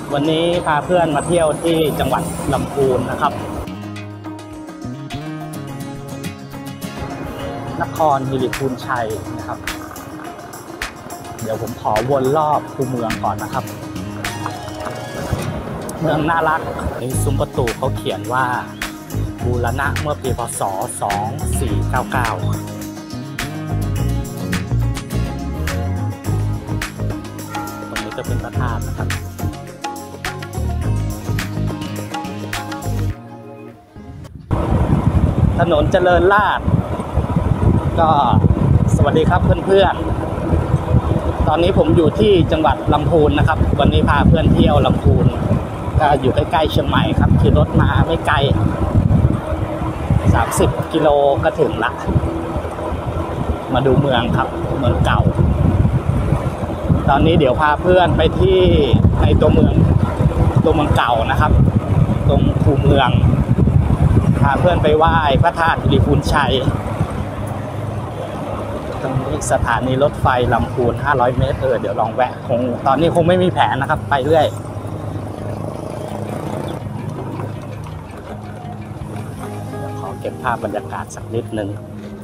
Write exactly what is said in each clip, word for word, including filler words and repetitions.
วันนี้พาเพื่อนมาเที่ยวที่จังหวัดลำพูนนะครับนครฮิริพูนชัยนะครับเดี๋ยวผมขอวนรอบคูเมืองก่อนนะครับเมืองน่ารักในซุ้มประตูเขาเขียนว่าบูรณะเมื่อปีพ.ศ. สองพันสี่ร้อยเก้าสิบเก้าตรงนี้จะเป็นพระธาตุนะครับถนนเจริญราษฎร์ก็สวัสดีครับเพื่อนๆตอนนี้ผมอยู่ที่จังหวัดลำพูนนะครับวันนี้พาเพื่อนเที่ยวลำพูนก็อยู่ใกล้ๆเชียงใหม่ครับขี่รถมาไม่ไกลสามสิบกิโลก็ถึงละมาดูเมืองครับเมืองเก่าตอนนี้เดี๋ยวพาเพื่อนไปที่ในตัวเมืองตัวเมืองเก่านะครับตรงคูเมืองพาเพื่อนไปไหว้พระธาตุฮิริพูนชัยตรงนี้สถานีรถไฟลำพูนห้าร้อยเมตรเออเดี๋ยวลองแวะคงตอนนี้คงไม่มีแผนนะครับไปเรื่อยขอเก็บภาพบรรยากาศสักนิดนึง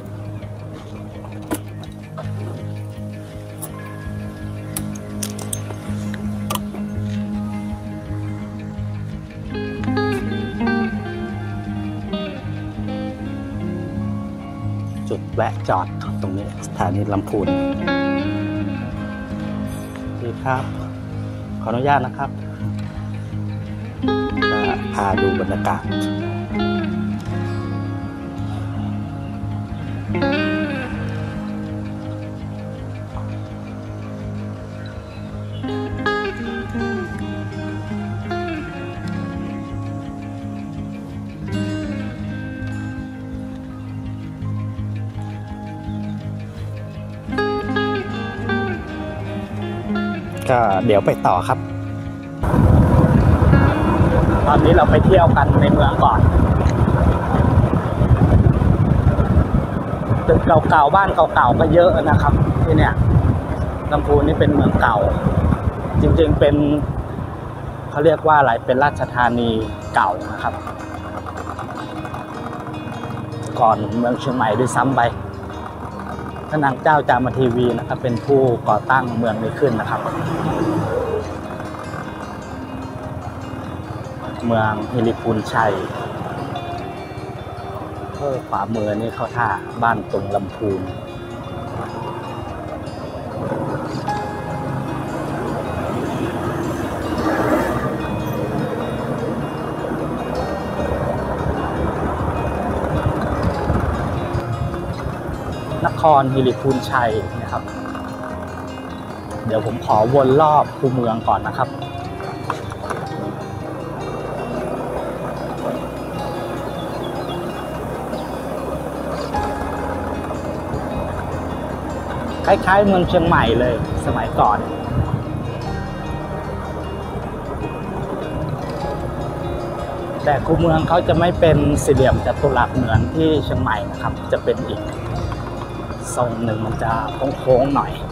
จุดแวะจอดตรงนี้สถานีลำพูนดีครับขออนุญาตนะครับพาดูบรรยากาศก็เดี๋ยวไปต่อครับตอนนี้เราไปเที่ยวกันในเมืองก่อนตึกเก่าๆบ้านเก่าๆก็เยอะนะครับที่เนี่ยลำพูนนี่เป็นเมืองเก่าจริงๆเป็นเขาเรียกว่าอะไรเป็นราชธานีเก่านะครับก่อนเมืองเชียงใหม่ด้วยซ้ำไปพระนางเจ้าจามทีวีนะครับเป็นผู้ก่อตั้งเมืองนี้ขึ้นนะครับเมืองฮิริพูนชัยเพื่อขวามือนี่เข้าท่าบ้านตุงลำพูนนครฮิริพูนชัยนะครับเดี๋ยวผมขอวนรอบคูเมืองก่อนนะครับคล้ายๆเมืองเชียงใหม่เลยสมัยก่อนแต่คูเมืองเขาจะไม่เป็นสี่เหลี่ยมจัตุรัสเหมือนที่เชียงใหม่นะครับจะเป็นอีกทรงหนึ่งมันจะโค้งๆหน่อย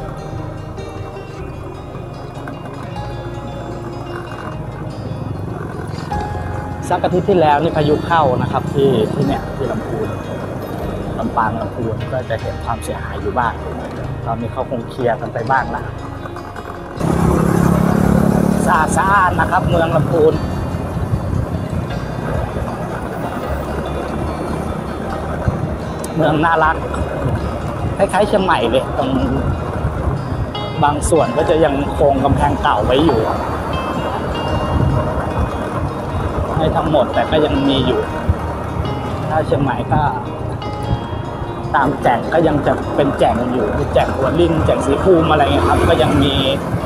สักอาทิตย์ที่แล้วนี่พายุเข้านะครับที่ที่เนี่ยที่ลำพูนลำปางลำพูนก็จะเห็นความเสียหายอยู่บ้างตอนนี้เขาคงเคลียร์กันไปบ้างละสะอาดสะอาดนะครับเมืองลำพูนเมืองน่ารักคล้ายๆเชียงใหม่เลยตรงบางส่วนก็จะยังคงกำแพงเก่าไว้อยู่ไม่ทั้งหมดแต่ก็ยังมีอยู่ถ้าเชียงใหม่ก็ตามแจ่งก็ยังจะเป็นแจ่งอยู่แจ่งหัวลิงแจ่งสีภูมิอะไรเงี้ยครับก็ยังมี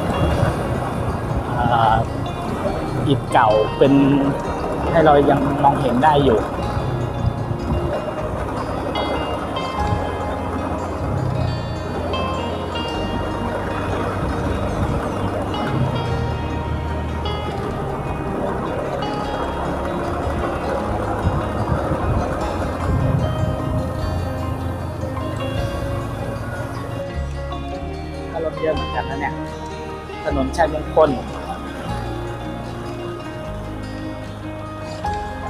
อิฐเก่าเป็นให้เรายังมองเห็นได้อยู่รถเยอะเหมือนกันนะเนี่ยถนนชัยมงคล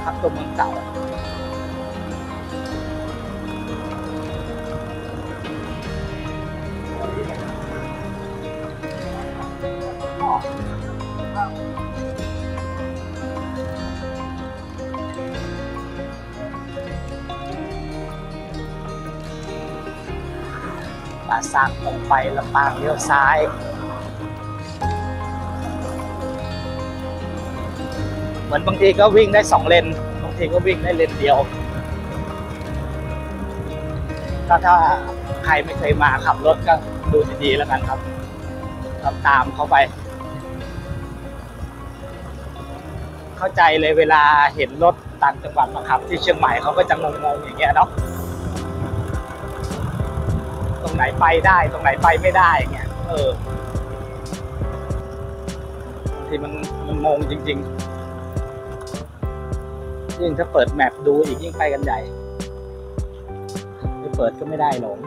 นะครับตัวเมืองเก่าป่าซางตรงไปลำปางเลี้ยวซ้ายเหมือนบางทีก็วิ่งได้สองเลนบางทีก็วิ่งได้เลนเดียวก็ถ้าใครไม่เคยมาขับรถก็ดูดีๆแล้วกันครับขับตามเขาไปเข้าใจเลยเวลาเห็นรถต่างจังหวัดมาขับที่เชียงใหม่เขาก็จะงงๆอย่างเงี้ยเนาะตรงไหนไปได้ตรงไหนไปไม่ได้เงี้ยเออที่มันมันงงจริงๆยิ่งถ้าเปิดแมปดูอีกยิ่งไปกันใหญ่ไม่เปิดก็ไม่ได้หลง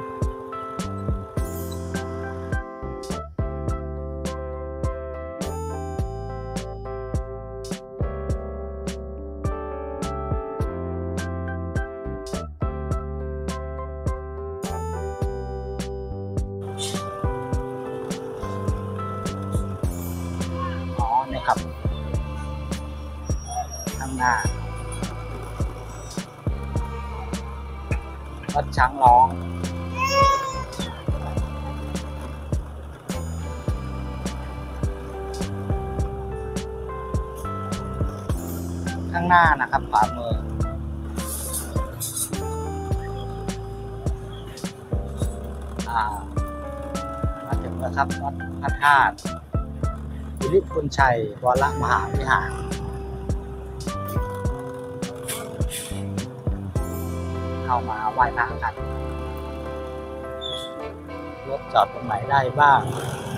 ครับข้างหน้าวัดช้างร้องข้างหน้านะครับขวามืออ่ามาถึงแล้วครับวัดพระธาตุสิริพุนชัยวรมหาวิหารเข้ามาไหว้พระกันรถจอดตรงไหนได้บ้าง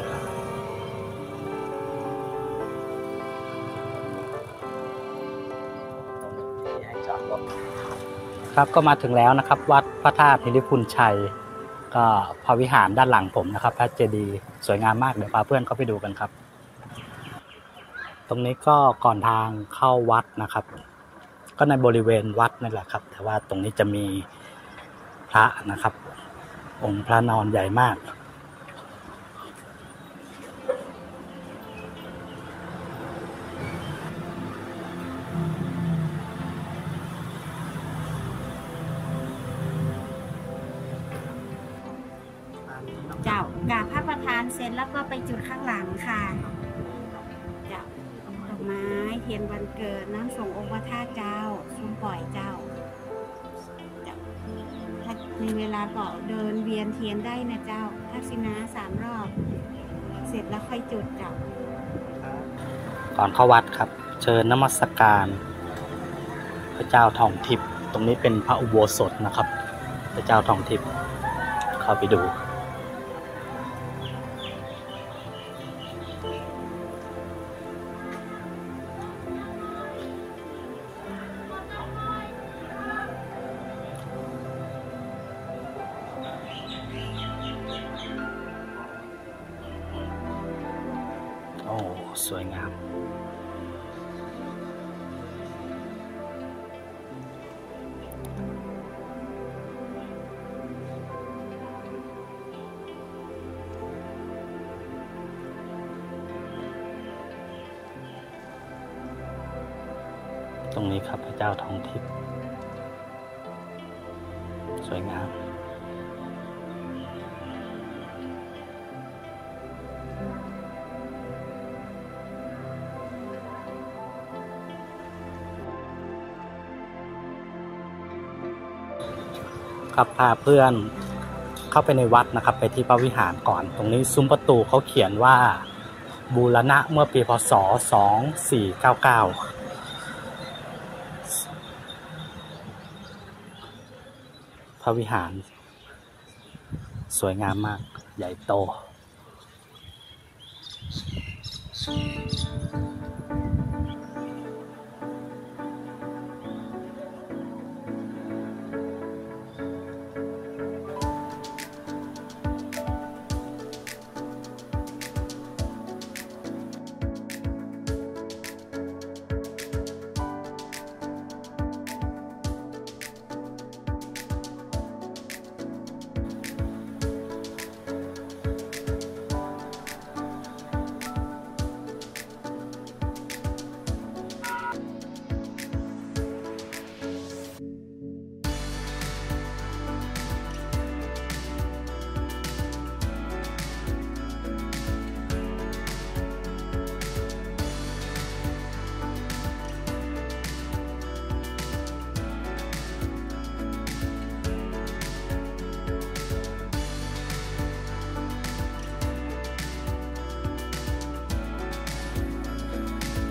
ที่ให้จอดรถครับก็มาถึงแล้วนะครับวัดพระธาตุสิริพุนชัยก็พระวิหารด้านหลังผมนะครับพระเจดีย์สวยงามมากเดี๋ยวพาเพื่อนเข้าไปดูกันครับตรงนี้ก็ก่อนทางเข้าวัดนะครับก็ในบริเวณวัดนั่นแหละครับแต่ว่าตรงนี้จะมีพระนะครับองค์พระนอนใหญ่มากเจ้ากราบพระประธานเสร็จแล้วก็ไปจุดข้างหลังค่ะเจ้าดอกไม้เทียนวันเกิดน้ำส่งองค์พระธาตุเจ้าส้มปล่อยเจ้าถ้ามีเวลาก็เดินเวียนเทียนได้นะเจ้าทักษิณาสามรอบเสร็จแล้วค่อยจุดเจ้าก่อนเข้าวัดครับเชิญนมัสการพระเจ้าทองทิพย์ตรงนี้เป็นพระอุโบสถนะครับพระเจ้าทองทิพย์เข้าไปดูโอ้สวยงามตรงนี้ครับพระเจ้าทองทิพย์สวยงามครับพาเพื่อนเข้าไปในวัดนะครับไปที่พระวิหารก่อนตรงนี้ซุ้มประตูเขาเขียนว่าบูรณะเมื่อปีพ.ศ. สองพันสี่ร้อยเก้าสิบเก้าพระวิหารสวยงามมากใหญ่โต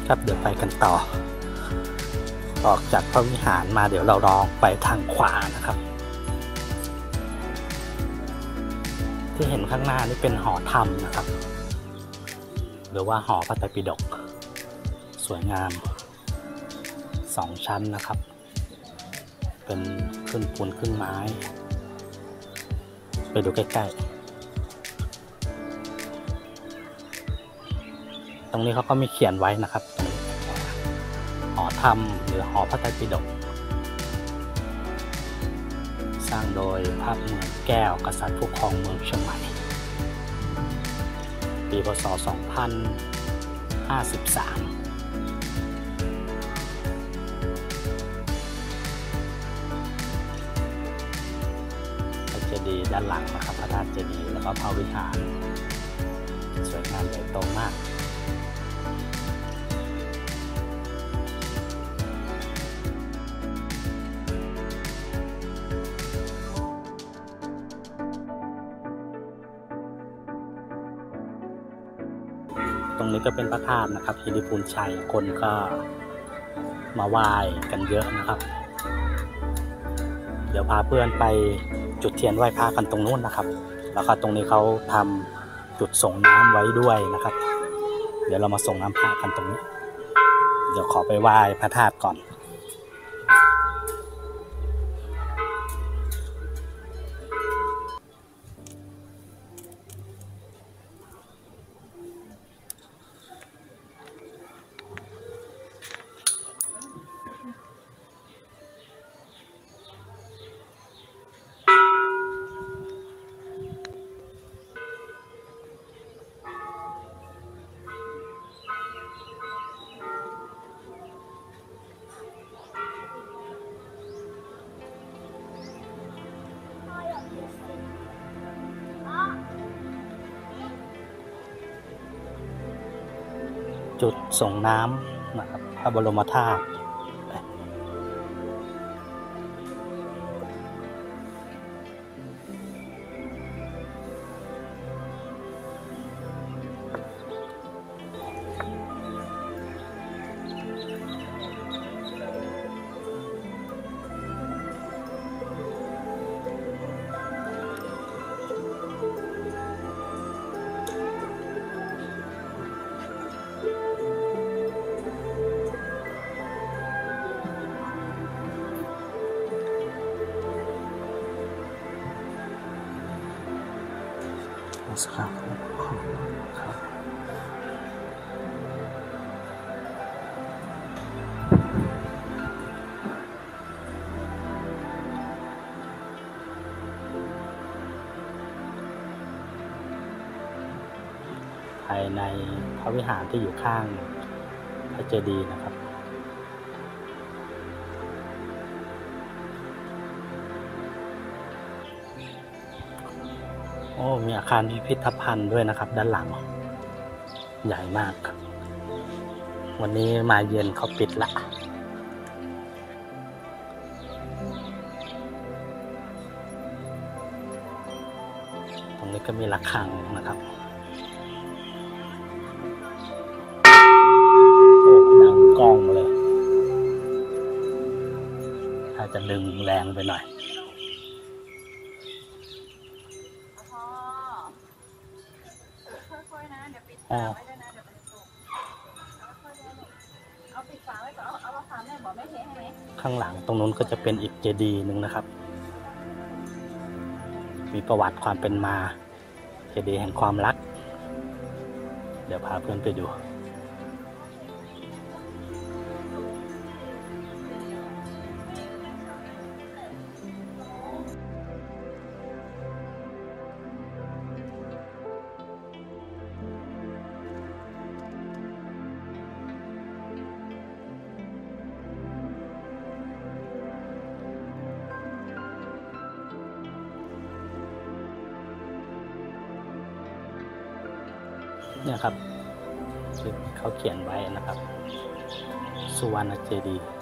ครับเดี๋ยวไปกันต่อออกจากพระวิหารมาเดี๋ยวเราลองไปทางขวานะครับที่เห็นข้างหน้านี่เป็นหอธรรมนะครับหรือว่าหอพระไตรปิฎกสวยงามสองชั้นนะครับเป็นขึ้นปูนขึ้นไม้ไปดูใกล้ๆตรงนี้เขาก็มีเขียนไว้นะครับหอธรรมหรือหอพระไตรปิฎกสร้างโดยพระเมืองแก้วกษัตริย์ผู้ครองเมืองเชียงใหม่ปีพ.ศ. สองพันห้าสิบสามพระเจดีย์ด้านหลังนะครับพระธาตุเจดีย์แล้วก็พระวิหารสวยงามใหญ่โตมากตรงนี้ก็เป็นพระธาตุนะครับหิริพูนชัยคนก็มาไหว้กันเยอะนะครับเดี๋ยวพาเพื่อนไปจุดเทียนไหว้พระกันตรงนู้นนะครับแล้วก็ตรงนี้เขาทำจุดส่งน้ำไว้ด้วยนะครับเดี๋ยวเรามาส่งน้ำพระกันตรงนี้เดี๋ยวขอไปไหว้พระธาตุก่อนจุดส่งน้ำนะครับพระบรมธาตุครับครับภายในพระวิหารที่อยู่ข้างพระเจดีย์นะครับโอ้มีอาคารพิพิธภัณฑ์ด้วยนะครับด้านหลังใหญ่มากวันนี้มาเย็นเขาปิดละตรงนี้ก็มีระฆังนะครับโอ้ดังก้องเลยถ้าจะดึงแรงไปหน่อยอ๋อข้างหลังตรงนู้นก็จะเป็นอีกเจดีย์หนึ่งนะครับมีประวัติความเป็นมาเจดีย์แห่งความรักเดี๋ยวพาเพื่อนไปดูเนี่ยครับเขาเขียนไว้นะครับสุวรรณเจดีย์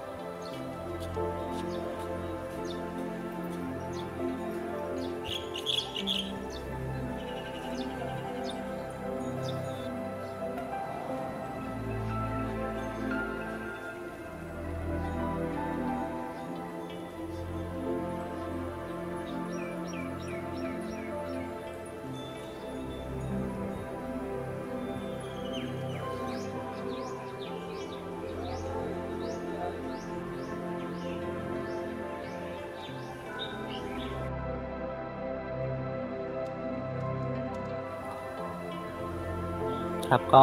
ครับก็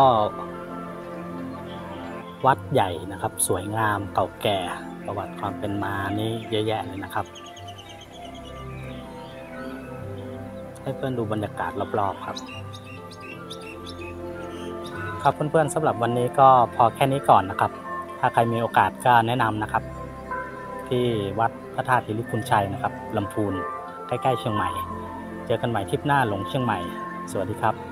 วัดใหญ่นะครับสวยงามเก่าแก่ประวัติความเป็นมานี่เยอะแยะเลยนะครับให้เพื่อนดูบรรยากาศรอบๆครับครับเพื่อนๆสำหรับวันนี้ก็พอแค่นี้ก่อนนะครับถ้าใครมีโอกาสก็แนะนำนะครับที่วัดพระธาตุธิริพุนชัยนะครับลำพูนใกล้ๆเชียงใหม่เจอกันใหม่ทริปหน้าหลงเชียงใหม่สวัสดีครับ